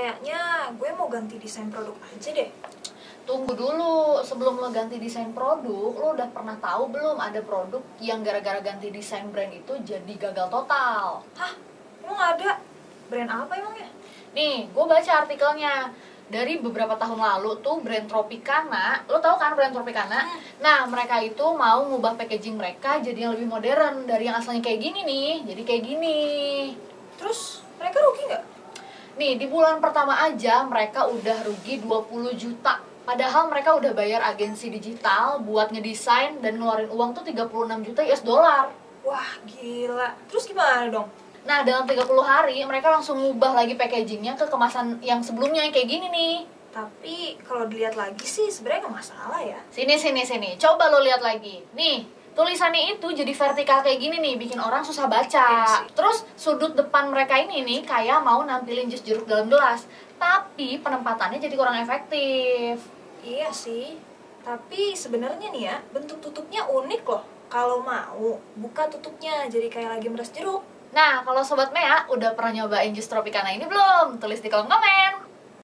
Kayaknya gue mau ganti desain produk aja deh. Tunggu dulu, sebelum lo ganti desain produk, lo udah pernah tahu belum ada produk yang gara-gara ganti desain brand itu jadi gagal total? Hah? Emang ada? Brand apa emangnya? Nih, gue baca artikelnya. Dari beberapa tahun lalu tuh brand Tropicana, lo tau kan brand Tropicana? Nah, mereka itu mau ngubah packaging mereka jadi yang lebih modern. Dari yang asalnya kayak gini nih, jadi kayak gini. Terus mereka rugi nggak? Nih, di bulan pertama aja mereka udah rugi 20 juta. Padahal mereka udah bayar agensi digital buat ngedesain dan ngeluarin uang tuh 36 juta US dollar. Wah, gila. Terus gimana dong? Nah, dalam 30 hari mereka langsung ngubah lagi packagingnya ke kemasan yang sebelumnya yang kayak gini nih. Tapi kalau dilihat lagi sih sebenarnya nggak masalah ya. Sini. Coba lo lihat lagi. Nih, tulisannya itu jadi vertikal kayak gini nih, bikin orang susah baca. Iya sih. Terus sudut depan mereka ini nih kayak mau nampilin jus jeruk dalam gelas. Tapi penempatannya jadi kurang efektif. Iya sih. Tapi sebenarnya nih ya, bentuk tutupnya unik loh. Kalau mau, buka tutupnya jadi kayak lagi meres jeruk. Nah, kalau Sobat Mea udah pernah nyobain jus Tropicana ini belum? Tulis di kolom komen.